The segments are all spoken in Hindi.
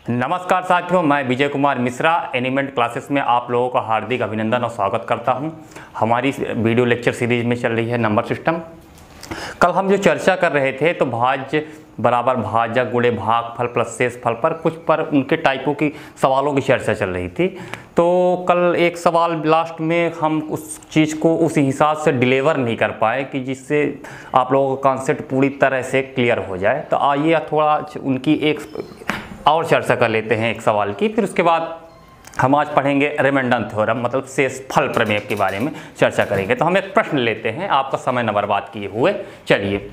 नमस्कार साथियों, मैं विजय कुमार मिश्रा एनिमेंट क्लासेस में आप लोगों का हार्दिक अभिनंदन और स्वागत करता हूं। हमारी वीडियो लेक्चर सीरीज में चल रही है नंबर सिस्टम। कल हम जो चर्चा कर रहे थे तो भाज्य बराबर भाजक गुणे भागफल प्लस शेषफल पर उनके टाइपों की सवालों की चर्चा चल रही थी। तो कल एक सवाल लास्ट में हम उस चीज़ को उस हिसाब से डिलीवर नहीं कर पाए कि जिससे आप लोगों का कॉन्सेप्ट पूरी तरह से क्लियर हो जाए। तो आइए थोड़ा उनकी एक और चर्चा कर लेते हैं एक सवाल की। फिर उसके बाद हम आज पढ़ेंगे रिमेंडर थ्योरम, मतलब शेषफल प्रमेय के बारे में चर्चा करेंगे। तो हम एक प्रश्न लेते हैं आपका समय न बर्बाद किए हुए। चलिए,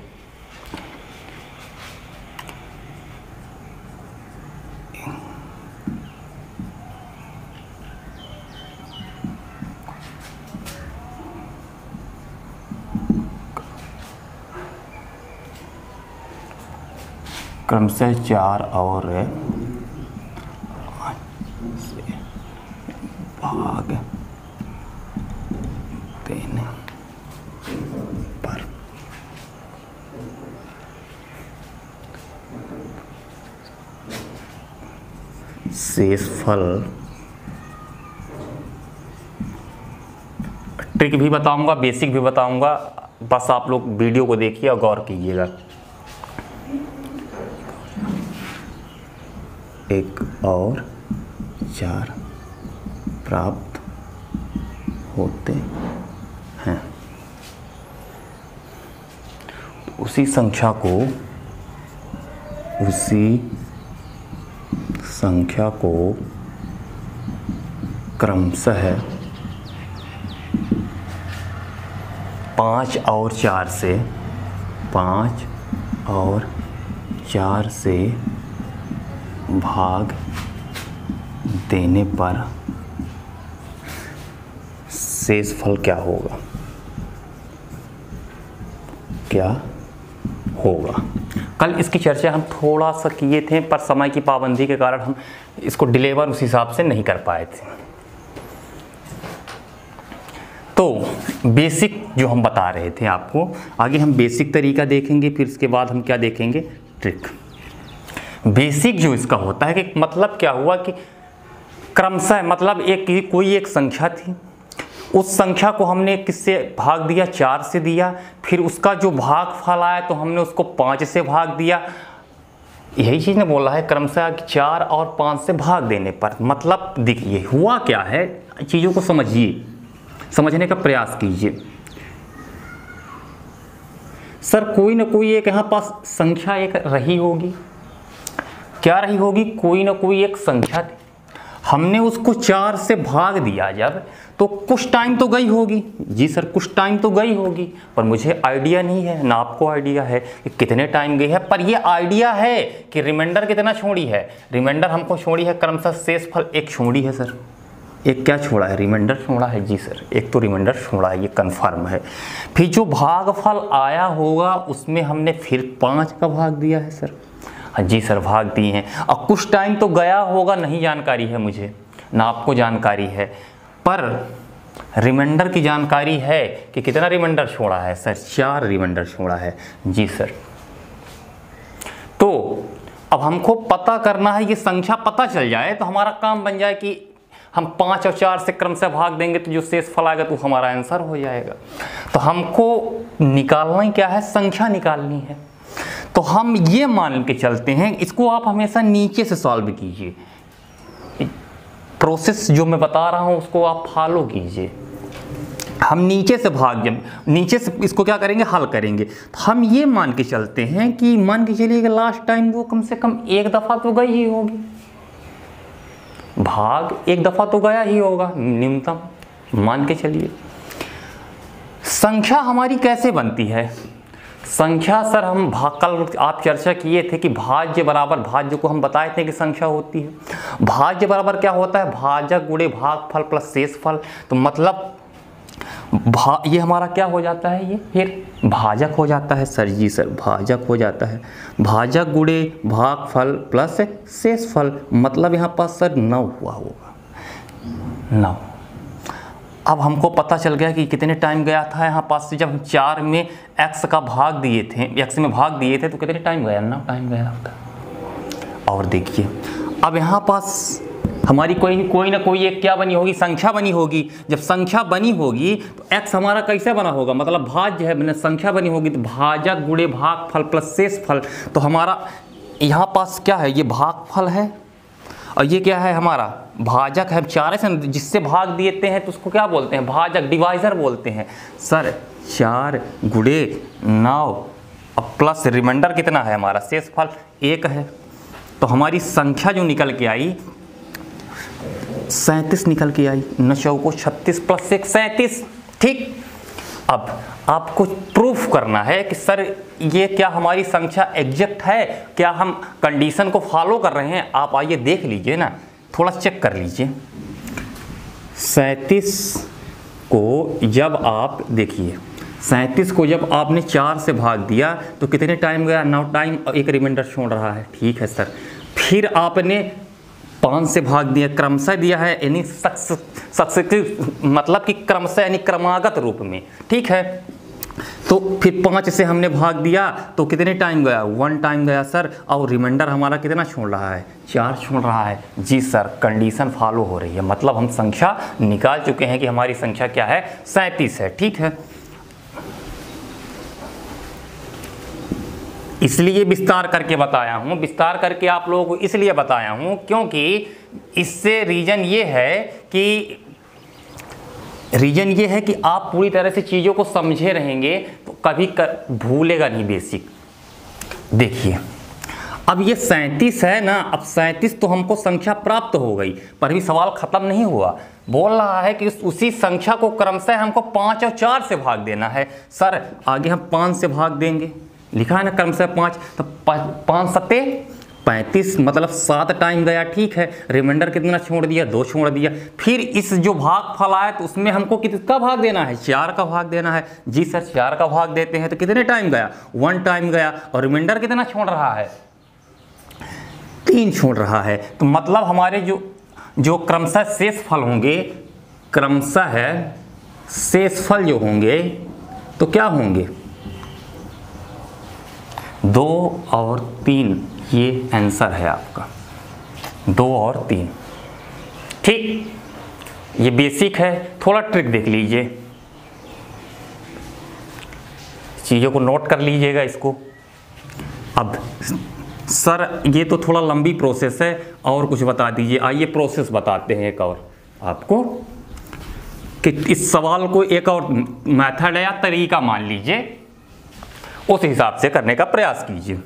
क्रमशः 4 और भाग देने पर शेषफल, ट्रिक भी बताऊंगा, बेसिक भी बताऊंगा, बस आप लोग वीडियो को देखिए और गौर कीजिएगा। 1 और 4 प्राप्त होते हैं। उसी संख्या को क्रमशः 5 और 4 से भाग देने पर शेषफल क्या होगा? कल इसकी चर्चा हम थोड़ा सा किए थे, पर समय की पाबंदी के कारण हम इसको डिलीवर उस हिसाब से नहीं कर पाए थे। तो बेसिक जो हम बता रहे थे आपको, आगे हम बेसिक तरीका देखेंगे, फिर इसके बाद हम क्या देखेंगे? ट्रिक। बेसिक जो इसका होता है कि मतलब क्या हुआ कि क्रमशः, मतलब कोई एक संख्या थी, उस संख्या को हमने किससे भाग दिया? 4 से दिया। फिर उसका जो भागफल आया तो हमने उसको 5 से भाग दिया। यही चीज़ ने बोला है क्रमशः 4 और 5 से भाग देने पर। मतलब देखिए हुआ क्या है, चीज़ों को समझिए, समझने का प्रयास कीजिए। सर कोई ना कोई एक यहाँ पास संख्या एक रही होगी। क्या रही होगी? कोई ना कोई एक संख्या थी, हमने उसको 4 से भाग दिया जब, तो कुछ टाइम तो गई होगी। जी सर, कुछ टाइम तो गई होगी, पर मुझे आइडिया नहीं है, ना आपको आइडिया है कि कितने टाइम गई है। पर ये आइडिया है कि रिमाइंडर कितना छोड़ी है। रिमाइंडर हमको छोड़ी है क्रमशः शेषफल एक छोड़ी है सर। एक क्या छोड़ा है? रिमाइंडर छोड़ा है। जी सर, एक तो रिमाइंडर छोड़ा है, ये कंफर्म है। फिर जो भागफल आया होगा उसमें हमने फिर 5 का भाग दिया है सर। हाँ जी सर, भाग दिए हैं। और कुछ टाइम तो गया होगा, नहीं जानकारी है मुझे, ना आपको जानकारी है, पर रिमाइंडर की जानकारी है कि कितना रिमाइंडर छोड़ा है सर? 4 रिमाइंडर छोड़ा है। जी सर। तो अब हमको पता करना है, ये संख्या पता चल जाए तो हमारा काम बन जाए कि हम 5 और 4 से क्रम से भाग देंगे तो जो शेषफल आएगा तो हमारा आंसर हो जाएगा। तो हमको निकालना ही क्या है? संख्या निकालनी है। तो हम ये मान के चलते हैं, इसको आप हमेशा नीचे से सॉल्व कीजिए। प्रोसेस जो मैं बता रहा हूं उसको आप फॉलो कीजिए। हम नीचे से नीचे से इसको क्या करेंगे? हल करेंगे। तो हम ये मान के चलते हैं कि मान के चलिए कि लास्ट टाइम वो कम से कम एक दफ़ा तो गई ही होगी, भाग एक दफ़ा तो गया ही होगा न्यूनतम, मान के चलिए। संख्या हमारी कैसे बनती है? संख्या सर हम कल आप चर्चा किए थे कि भाज्य बराबर, भाज्य को हम बताए थे कि संख्या होती है। भाज्य बराबर क्या होता है? भाजक गुणे भागफल प्लस शेषफल। तो मतलब ये हमारा क्या हो जाता है? ये फिर भाजक हो जाता है सर। जी सर, भाजक हो जाता है। भाजक गुणे भागफल प्लस शेषफल, मतलब यहाँ पास सर 9 हुआ होगा, 9। अब हमको पता चल गया कि कितने टाइम गया था यहाँ पास से, जब हम 4 में x का भाग दिए थे, x में भाग दिए थे तो कितने टाइम गया? 9 टाइम गया होता। और देखिए अब यहाँ पास हमारी कोई ना कोई एक क्या बनी होगी, संख्या बनी होगी। जब संख्या बनी होगी तो x हमारा कैसे बना होगा, मतलब भाज्य है, मैंने संख्या बनी होगी तो भाजक गुणे भागफल प्लस शेष फल। तो हमारा यहाँ पास क्या है, ये भागफल है और ये क्या है हमारा भाजक है। 4 से जिससे भाग देते हैं तो उसको क्या बोलते हैं, भाजक, डिवाइजर बोलते हैं। सर 4 गुणे 9 अब प्लस रिमाइंडर कितना है हमारा, शेष फल 1 है। तो हमारी संख्या जो निकल के आई 37 निकल के आई। 9 चौको 36 प्लस 1 37। ठीक, अब आपको प्रूफ करना है कि सर ये क्या हमारी संख्या एग्जैक्ट है, क्या हम कंडीशन को फॉलो कर रहे हैं। आप आइए देख लीजिए ना, थोड़ा चेक कर लीजिए। 37 को जब आप देखिए, 37 को जब आपने 4 से भाग दिया तो कितने टाइम गया, 9 टाइम, एक रिमाइंडर छोड़ रहा है। ठीक है सर, फिर आपने 5 से भाग दिया, क्रमशः दिया है, यानी मतलब कि क्रमशः यानी क्रमागत रूप में। ठीक है, तो फिर 5 से हमने भाग दिया तो कितने टाइम गया, 1 टाइम गया सर। और रिमाइंडर हमारा कितना छोड़ रहा है, 4 छोड़ रहा है। जी सर, कंडीशन फॉलो हो रही है, मतलब हम संख्या निकाल चुके हैं कि हमारी संख्या क्या है, 37 है। ठीक है, इसलिए विस्तार करके बताया हूँ, विस्तार करके आप लोगों को इसलिए बताया हूँ क्योंकि इससे रीजन ये है कि आप पूरी तरह से चीज़ों को समझे रहेंगे तो कभी भूलेगा नहीं बेसिक। देखिए अब ये 37 है ना, अब 37 तो हमको संख्या प्राप्त हो गई, पर भी सवाल खत्म नहीं हुआ। बोल रहा है कि उसी संख्या को क्रमशः हमको 5 और 4 से भाग देना है। सर आगे हम 5 से भाग देंगे, लिखा है ना क्रमशः 5, तो 5 सत्ते 35, मतलब 7 टाइम गया। ठीक है, रिमाइंडर कितना छोड़ दिया, 2 छोड़ दिया। फिर इस जो भागफल आया तो उसमें हमको किसका भाग देना है, 4 का भाग देना है। जी सर, 4 का भाग देते हैं तो कितने टाइम गया, 1 टाइम गया। और रिमाइंडर कितना छोड़ रहा है, 3 छोड़ रहा है। तो मतलब हमारे जो क्रमशः शेष फल होंगे, क्रमशः शेष फल जो होंगे तो क्या होंगे, 2 और 3, ये आंसर है आपका, 2 और 3। ठीक, ये बेसिक है, थोड़ा ट्रिक देख लीजिए, चीज़ों को नोट कर लीजिएगा इसको। अब सर ये तो थोड़ा लंबी प्रोसेस है, और कुछ बता दीजिए। आइए प्रोसेस बताते हैं एक और आपको, कि इस सवाल को एक और मेथड या तरीका मान लीजिए, उस हिसाब से करने का प्रयास कीजिए।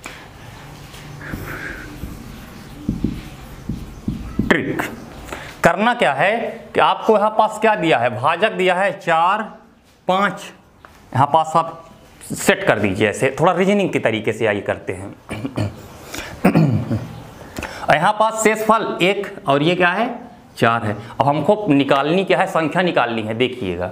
ट्रिक करना क्या है कि आपको यहाँ पास क्या दिया है, भाजक दिया है 4 5, यहाँ पास आप सेट कर दीजिए। ऐसे थोड़ा रीजनिंग के तरीके से आइए करते हैं। यहाँ पास शेष फल 1 और ये क्या है, 4 है। अब हमको निकालनी क्या है, संख्या निकालनी है। देखिएगा,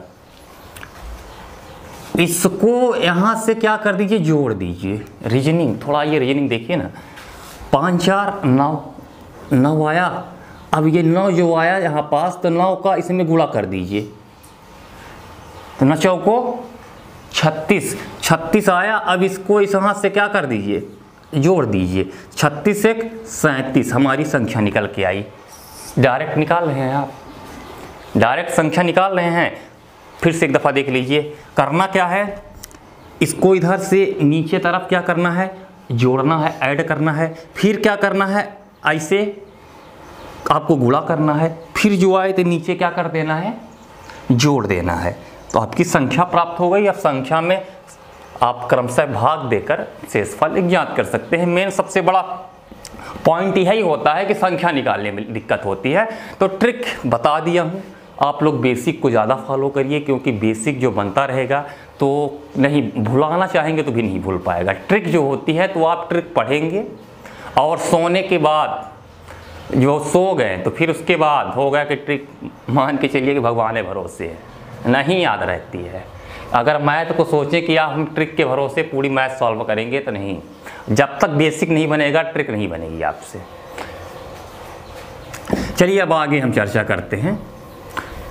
इसको यहाँ से क्या कर दीजिए, जोड़ दीजिए। रीजनिंग थोड़ा, ये रीजनिंग देखिए ना, 5 4 9 आया। अब ये 9 जो आया यहाँ पास, तो 9 का इसमें गुणा कर दीजिए, तो 9 चौको 36 आया। अब इसको इस हाथ से क्या कर दीजिए, जोड़ दीजिए। 36 1 37 हमारी संख्या निकल के आई। डायरेक्ट निकाल रहे हैं आप, डायरेक्ट संख्या निकाल रहे हैं। फिर से एक दफ़ा देख लीजिए, करना क्या है, इसको इधर से नीचे तरफ क्या करना है, जोड़ना है, ऐड करना है। फिर क्या करना है, ऐसे आपको गुणा करना है। फिर जो आए तो नीचे क्या कर देना है, जोड़ देना है। तो आपकी संख्या प्राप्त हो गई। अब संख्या में आप क्रमशः भाग देकर शेषफल ज्ञात कर सकते हैं। मेन सबसे बड़ा पॉइंट यही होता है कि संख्या निकालने में दिक्कत होती है। तो ट्रिक बता दिया हूँ, आप लोग बेसिक को ज़्यादा फॉलो करिए, क्योंकि बेसिक जो बनता रहेगा तो नहीं भुलाना चाहेंगे तो भी नहीं भूल पाएगा। ट्रिक जो होती है तो आप ट्रिक पढ़ेंगे, और सोने के बाद जो सो गए तो फिर उसके बाद हो गया कि ट्रिक मान के चलिए कि भगवान के भरोसे है, नहीं याद रहती है। अगर मैथ को सोचें कि आप हम ट्रिक के भरोसे पूरी मैथ सॉल्व करेंगे तो नहीं, जब तक बेसिक नहीं बनेगा ट्रिक नहीं बनेगी आपसे। चलिए अब आगे हम चर्चा करते हैं।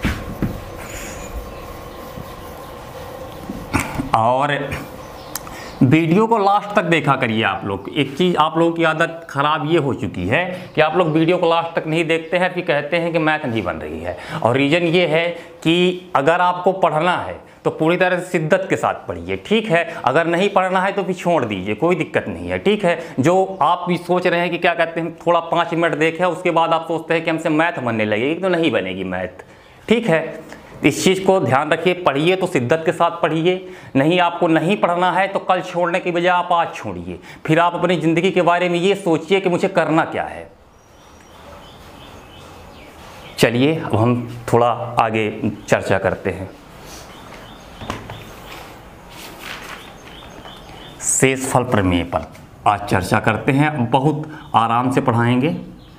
और वीडियो को लास्ट तक देखा करिए आप लोग। एक चीज़ आप लोगों की आदत ख़राब ये हो चुकी है कि आप लोग वीडियो को लास्ट तक नहीं देखते हैं, फिर कहते हैं कि मैथ नहीं बन रही है। और रीज़न ये है कि अगर आपको पढ़ना है तो पूरी तरह से शिद्दत के साथ पढ़िए, ठीक है। अगर नहीं पढ़ना है तो फिर छोड़ दीजिए, कोई दिक्कत नहीं है, ठीक है। जो आप भी सोच रहे हैं कि क्या कहते हैं थोड़ा 5 मिनट देखें उसके बाद आप सोचते हैं कि हमसे मैथ बनने लगेगी, तो नहीं बनेगी मैथ, ठीक है। इस चीज़ को ध्यान रखिए, पढ़िए तो शिद्दत के साथ पढ़िए। नहीं आपको नहीं पढ़ना है तो कल छोड़ने की बजाय आप आज छोड़िए, फिर आप अपनी ज़िंदगी के बारे में ये सोचिए कि मुझे करना क्या है। चलिए अब हम थोड़ा आगे चर्चा करते हैं। शेषफल प्रमेय पर आज चर्चा करते हैं, बहुत आराम से पढ़ाएंगे।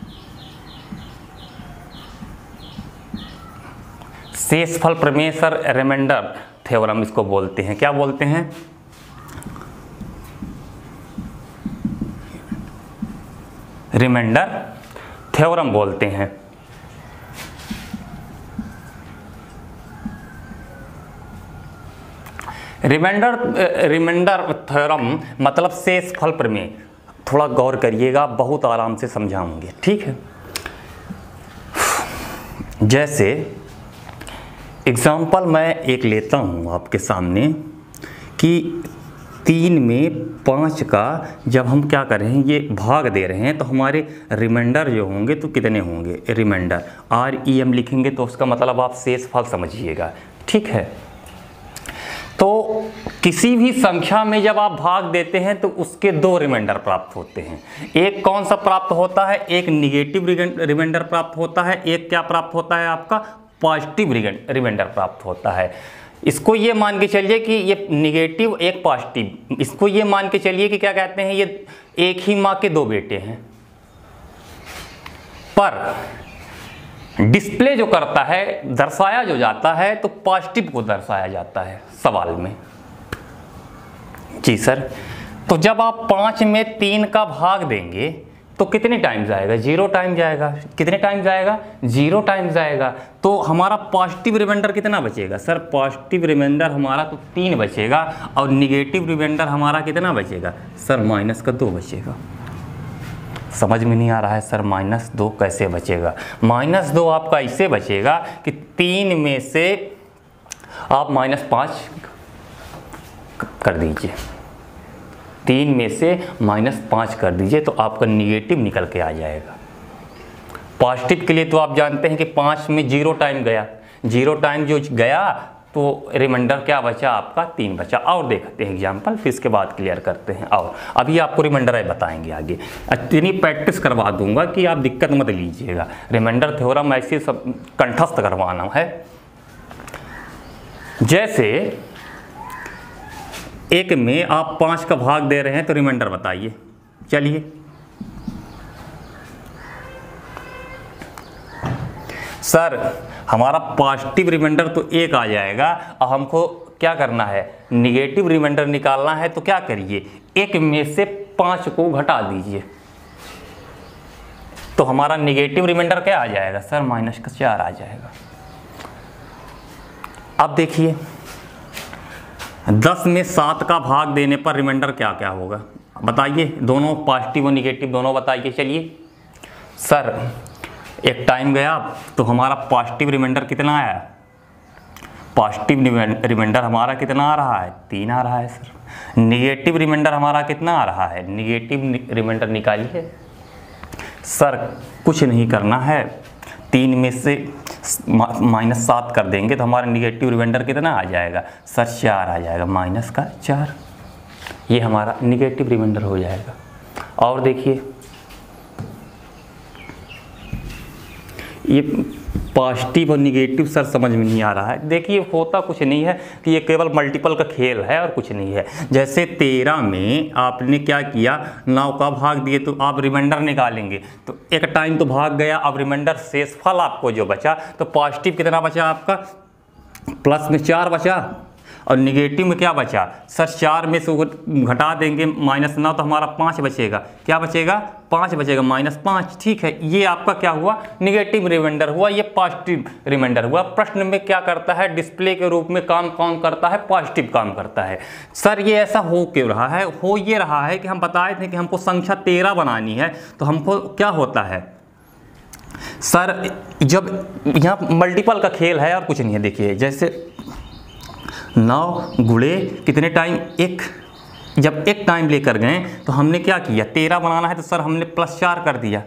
शेषफल प्रमेय सर रिमाइंडर थ्योरम इसको बोलते हैं। क्या बोलते हैं? रिमाइंडर थ्योरम बोलते हैं। रिमाइंडर थ्योरम मतलब शेषफल प्रमेय। थोड़ा गौर करिएगा, बहुत आराम से समझाऊंगे, ठीक है। जैसे एग्जाम्पल मैं एक लेता हूँ आपके सामने कि 3 में 5 का जब हम क्या कर रहे हैं, ये भाग दे रहे हैं, तो हमारे रिमाइंडर जो होंगे तो कितने होंगे? रिमाइंडर REM लिखेंगे तो उसका मतलब आप शेषफल समझिएगा, ठीक है। तो किसी भी संख्या में जब आप भाग देते हैं तो उसके 2 रिमाइंडर प्राप्त होते हैं। एक कौन सा प्राप्त होता है? एक निगेटिव रिमाइंडर प्राप्त होता है, एक क्या प्राप्त होता है? आपका पॉजिटिव रिमाइंडर प्राप्त होता है। इसको ये मान के चलिए कि ये निगेटिव एक पॉजिटिव, इसको ये मान के चलिए कि क्या कहते हैं, ये एक ही माँ के 2 बेटे हैं, पर डिस्प्ले जो करता है, दर्शाया जो जाता है, तो पॉजिटिव को दर्शाया जाता है सवाल में। जी सर, तो जब आप 5 में 3 का भाग देंगे तो कितने टाइम जाएगा? 0 टाइम जाएगा। कितने टाइम जाएगा? 0 टाइम जाएगा। तो हमारा पॉजिटिव रिमाइंडर कितना बचेगा? सर पॉजिटिव रिमाइंडर हमारा तो 3 बचेगा, और निगेटिव रिमाइंडर हमारा कितना बचेगा? सर -2 बचेगा। समझ में नहीं आ रहा है सर -2 कैसे बचेगा? -2 आपका ऐसे बचेगा कि 3 में से आप -5 कर दीजिए, 3 में से -5 कर दीजिए तो आपका निगेटिव निकल के आ जाएगा। पॉजिटिव के लिए तो आप जानते हैं कि 5 में 0 टाइम गया, 0 टाइम जो गया तो रिमाइंडर क्या बचा? आपका 3 बचा। और देखते हैं एग्जाम्पल, फिर इसके बाद क्लियर करते हैं। और अभी आपको रिमाइंडर बताएंगे आगे, इतनी प्रैक्टिस करवा दूंगा कि आप दिक्कत मत लीजिएगा। रिमाइंडर थ्योरम ऐसे सब कंठस्थ करवाना है। जैसे एक में आप 5 का भाग दे रहे हैं तो रिमाइंडर बताइए। चलिए सर हमारा पॉजिटिव रिमाइंडर तो 1 आ जाएगा, और हमको क्या करना है? निगेटिव रिमाइंडर निकालना है। तो क्या करिए, 1 में से 5 को घटा दीजिए, तो हमारा निगेटिव रिमाइंडर क्या आ जाएगा? सर -4 आ जाएगा। अब देखिए 10 में 7 का भाग देने पर रिमाइंडर क्या क्या होगा बताइए? दोनों पॉजिटिव और निगेटिव दोनों बताइए। चलिए सर एक टाइम गया तो हमारा पॉजिटिव रिमाइंडर कितना आया? पॉजिटिव रिमाइंडर हमारा कितना आ रहा है? 3 आ रहा है सर। निगेटिव रिमाइंडर हमारा कितना आ रहा है? निगेटिव रिमाइंडर निकालिए। सर कुछ नहीं करना है, 3 में से -7 कर देंगे तो हमारा निगेटिव रिमाइंडर कितना आ जाएगा? सर 4 आ जाएगा, -4। ये हमारा निगेटिव रिमाइंडर हो जाएगा। और देखिए ये पॉजिटिव और निगेटिव सर समझ में नहीं आ रहा है। देखिए होता कुछ नहीं है कि ये केवल मल्टीपल का खेल है और कुछ नहीं है। जैसे 13 में आपने क्या किया, 9 का भाग दिए तो आप रिमाइंडर निकालेंगे, तो एक टाइम तो भाग गया, अब रिमाइंडर शेषफल आपको जो बचा, तो पॉजिटिव कितना बचा आपका? +4 बचा, और निगेटिव में क्या बचा सर, 4 में से घटा देंगे -9 तो हमारा 5 बचेगा। क्या बचेगा? 5 बचेगा, -5। ठीक है, ये आपका क्या हुआ? निगेटिव रिमाइंडर हुआ, ये पॉजिटिव रिमाइंडर हुआ। प्रश्न में क्या करता है? डिस्प्ले के रूप में काम कौन करता है? पॉजिटिव काम करता है। सर ये ऐसा हो क्यों रहा है? हो ये रहा है कि हम बताए थे कि हमको संख्या 13 बनानी है, तो हमको क्या होता है सर, जब यहाँ मल्टीपल का खेल है और कुछ नहीं है। देखिए जैसे 9 गुणे कितने टाइम? 1। जब 1 टाइम लेकर गए तो हमने क्या किया? 13 बनाना है तो सर हमने +4 कर दिया।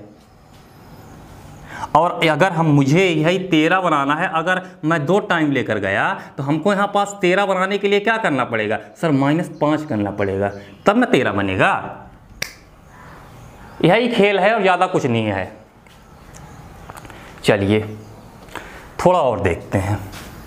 और अगर मुझे यही 13 बनाना है, अगर मैं 2 टाइम लेकर गया तो हमको यहाँ पास 13 बनाने के लिए क्या करना पड़ेगा सर? -5 करना पड़ेगा, तब ना 13 बनेगा। यही खेल है और ज़्यादा कुछ नहीं है। चलिए थोड़ा और देखते हैं।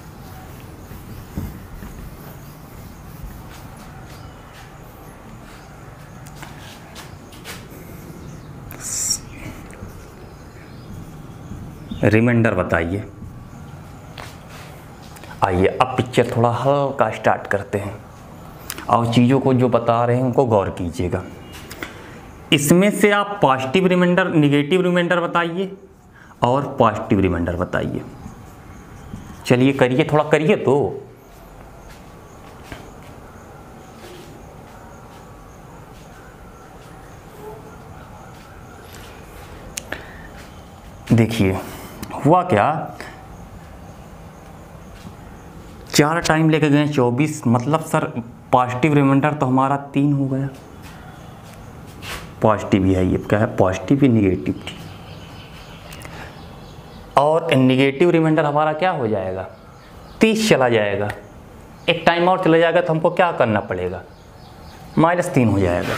रिमाइंडर बताइए। आइए अब पिक्चर थोड़ा हल्का स्टार्ट करते हैं और चीज़ों को जो बता रहे हैं उनको गौर कीजिएगा। इसमें से आप पॉजिटिव रिमाइंडर, निगेटिव रिमाइंडर बताइए और पॉजिटिव रिमाइंडर बताइए। चलिए करिए, थोड़ा करिए तो। देखिए हुआ क्या, 4 टाइम लेके गए 24, मतलब सर पॉजिटिव रिमाइंडर तो हमारा 3 हो गया। पॉजिटिव ही है, ये क्या है? पॉजिटिव ही निगेटिव थी। और निगेटिव रिमाइंडर हमारा क्या हो जाएगा? 30 चला जाएगा। 1 टाइम और चला जाएगा तो हमको क्या करना पड़ेगा? -3 हो जाएगा।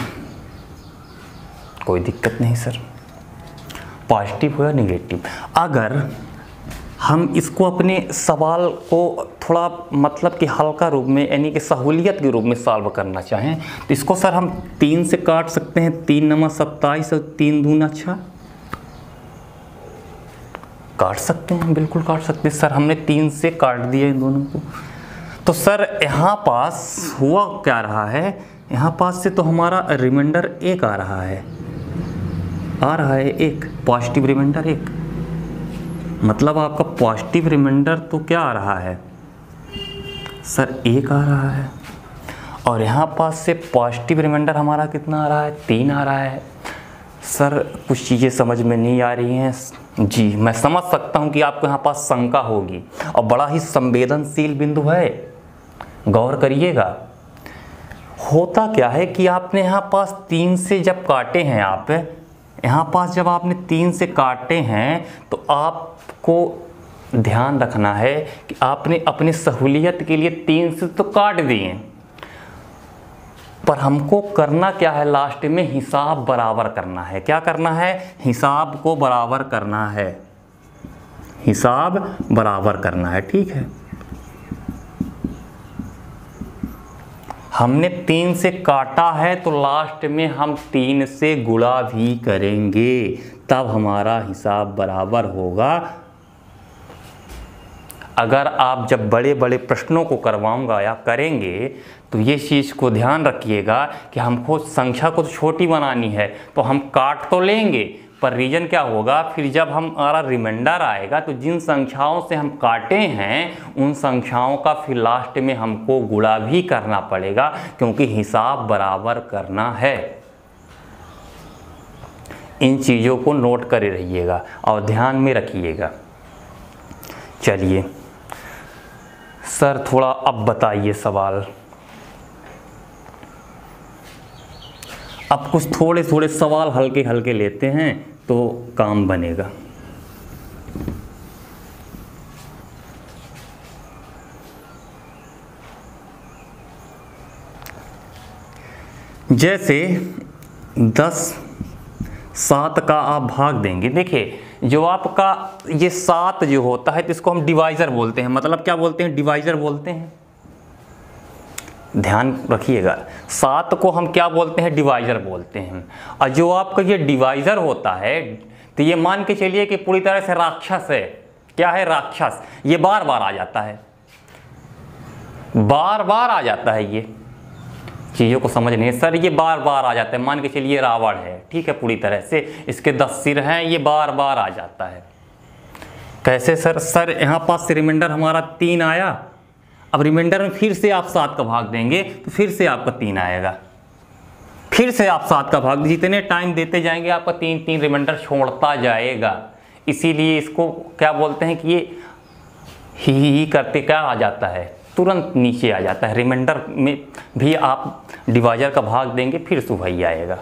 कोई दिक्कत नहीं सर, पॉजिटिव हो या निगेटिव। अगर हम इसको अपने सवाल को थोड़ा मतलब कि हल्का रूप में, यानी कि सहूलियत के रूप में सॉल्व करना चाहें तो इसको सर हम 3 से काट सकते हैं। 3 × 27 और 3 दूना 6 काट सकते हैं, बिल्कुल काट सकते हैं सर। हमने 3 से काट दिया इन दोनों को। तो सर यहाँ पास हुआ क्या रहा है? यहाँ पास से तो हमारा रिमाइंडर 1 आ रहा है, 1 पॉजिटिव रिमाइंडर 1। मतलब आपका पॉजिटिव रिमाइंडर तो क्या आ रहा है सर? 1 आ रहा है। और यहाँ पास से पॉजिटिव रिमाइंडर हमारा कितना आ रहा है? 3 आ रहा है। सर कुछ चीज़ें समझ में नहीं आ रही हैं जी। मैं समझ सकता हूँ कि आपको यहाँ पास शंका होगी और बड़ा ही संवेदनशील बिंदु है, गौर करिएगा। होता क्या है कि आपने यहाँ पास 3 से जब काटे हैं, आप यहाँ पास जब आपने 3 से काटे हैं तो आपको ध्यान रखना है कि आपने अपनी सहूलियत के लिए 3 से तो काट दिए, पर हमको करना क्या है? लास्ट में हिसाब बराबर करना है। क्या करना है? हिसाब को बराबर करना है, हिसाब बराबर करना है। ठीक है, हमने 3 से काटा है तो लास्ट में हम 3 से गुणा भी करेंगे, तब हमारा हिसाब बराबर होगा। अगर आप जब बड़े बड़े प्रश्नों को करवाऊंगा या करेंगे तो ये चीज़ को ध्यान रखिएगा कि हमको संख्या को तो छोटी बनानी है तो हम काट तो लेंगे, पर रीजन क्या होगा? फिर जब हमारा रिमाइंडर आएगा तो जिन संख्याओं से हम काटे हैं उन संख्याओं का फिर लास्ट में हमको गुणा भी करना पड़ेगा, क्योंकि हिसाब बराबर करना है। इन चीज़ों को नोट करे रहिएगा और ध्यान में रखिएगा। चलिए सर थोड़ा अब बताइए सवाल। अब कुछ थोड़े थोड़े सवाल हल्के हल्के लेते हैं तो काम बनेगा। जैसे 10 7 का आप भाग देंगे। देखिए जो आपका ये 7 जो होता है तो इसको हम डिवाइज़र बोलते हैं। मतलब क्या बोलते हैं? डिवाइज़र बोलते हैं। ध्यान रखिएगा, 7 को हम क्या बोलते हैं? डिवाइज़र बोलते हैं। और जो आपका ये डिवाइज़र होता है तो ये मान के चलिए कि पूरी तरह से राक्षस है। क्या है? राक्षस। ये बार बार आ जाता है। बार बार आ जाता है, ये चीज़ों को समझने सर ये बार बार आ जाता है। मान के चलिए रावण है, ठीक है, पूरी तरह से इसके 10 सिर हैं, ये बार बार आ जाता है। कैसे सर? सर यहाँ पास रिमाइंडर हमारा 3 आया, अब रिमाइंडर में फिर से आप 7 का भाग देंगे तो फिर से आपका 3 आएगा, फिर से आप 7 का भाग, जितने टाइम देते जाएंगे आपका 3 रिमाइंडर छोड़ता जाएगा। इसीलिए इसको क्या बोलते हैं कि ये ही करते क्या आ जाता है, तुरंत नीचे आ जाता है। रिमाइंडर में भी आप डिवाइजर का भाग देंगे फिर सुबह ही आएगा।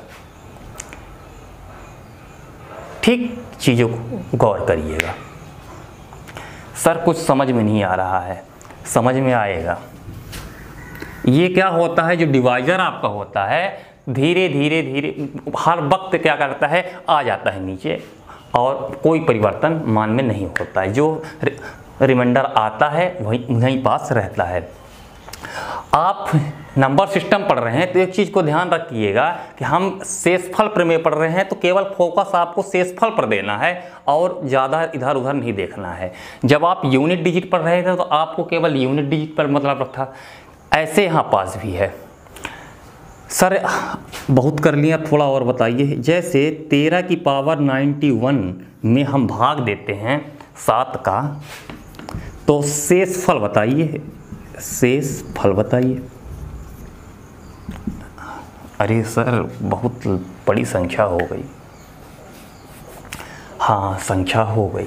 ठीक चीज़ों को गौर करिएगा। सर कुछ समझ में नहीं आ रहा है, समझ में आएगा। ये क्या होता है, जो डिवाइजर आपका होता है धीरे धीरे धीरे हर वक्त क्या करता है, आ जाता है नीचे और कोई परिवर्तन मान में नहीं होता है। जो रिमाइंडर आता है वहीं पास रहता है। आप नंबर सिस्टम पढ़ रहे हैं तो एक चीज़ को ध्यान रखिएगा कि हम शेषफल प्रमेय पढ़ रहे हैं तो केवल फोकस आपको शेषफल पर देना है और ज़्यादा इधर उधर नहीं देखना है। जब आप यूनिट डिजिट पढ़ रहे थे तो आपको केवल यूनिट डिजिट पर मतलब रखा। ऐसे यहाँ पास भी है। सर बहुत कर लिया, थोड़ा और बताइए। जैसे 13 की पावर 91 में हम भाग देते हैं 7 का, तो शेषफल बताइए, शेषफल बताइए। अरे सर बहुत बड़ी संख्या हो गई। हाँ संख्या हो गई।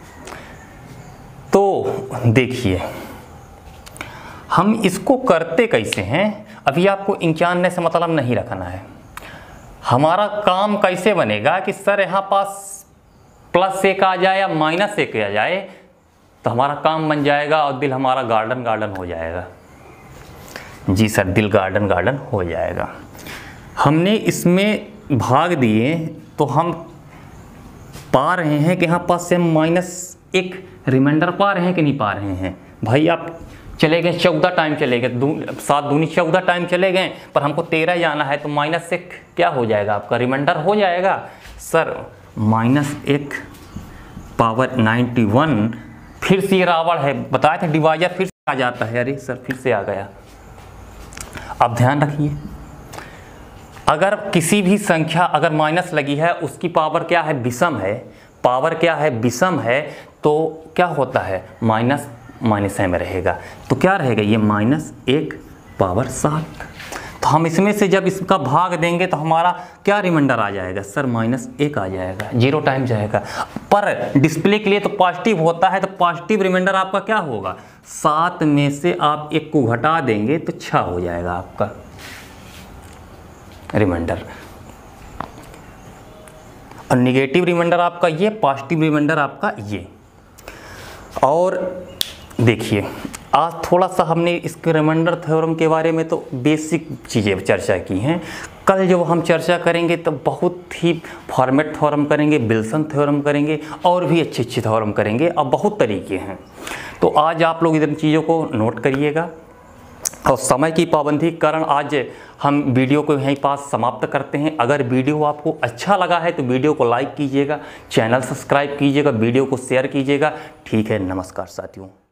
तो देखिए हम इसको करते कैसे हैं, अभी आपको इंचानने से मतलब नहीं रखना है। हमारा काम कैसे बनेगा कि सर यहाँ पास +1 आ जाए या -1 आ जाए तो हमारा काम बन जाएगा और दिल हमारा गार्डन गार्डन हो जाएगा। जी सर, दिल गार्डन गार्डन हो जाएगा। हमने इसमें भाग दिए तो हम पा रहे हैं कि यहाँ पास से -1 रिमाइंडर पा रहे हैं कि नहीं पा रहे हैं। भाई आप चले गए 14 टाइम चले गए, 7 दूनी 14 टाइम चले गए, पर हमको 13 जाना है तो -1 क्या हो जाएगा, आपका रिमाइंडर हो जाएगा। सर -1 पावर 91, फिर से ये रावण है, बताए थे डिवाइजर फिर से आ जाता है। अरे सर फिर से आ गया। अब ध्यान रखिए, अगर किसी भी संख्या अगर माइनस लगी है उसकी पावर क्या है, विषम है, पावर क्या है, विषम है, तो क्या होता है माइनस में रहेगा। तो क्या रहेगा ये -1 पावर 7। तो हम इसमें से जब इसका भाग देंगे तो हमारा क्या रिमाइंडर आ जाएगा सर, -1 आ जाएगा, 0 टाइम जाएगा। पर डिस्प्ले के लिए तो पॉजिटिव होता है, तो पॉजिटिव रिमाइंडर आपका क्या होगा, 7 में से आप 1 को घटा देंगे तो 6 हो जाएगा आपका रिमाइंडर। और निगेटिव रिमाइंडर आपका ये, पॉजिटिव रिमाइंडर आपका ये। और देखिए आज थोड़ा सा हमने इसके रिमाइंडर थ्योरम के बारे में तो बेसिक चीज़ें चर्चा की हैं। कल जब हम चर्चा करेंगे तो बहुत ही फॉर्मेट थ्योरम करेंगे, विल्सन थ्योरम करेंगे और भी अच्छे अच्छे थ्योरम करेंगे। अब बहुत तरीके हैं, तो आज आप लोग इन चीज़ों को नोट करिएगा। और समय की पाबंदी के कारण आज हम वीडियो को यहीं पास समाप्त करते हैं। अगर वीडियो आपको अच्छा लगा है तो वीडियो को लाइक कीजिएगा, चैनल सब्सक्राइब कीजिएगा, वीडियो को शेयर कीजिएगा। ठीक है, नमस्कार साथियों।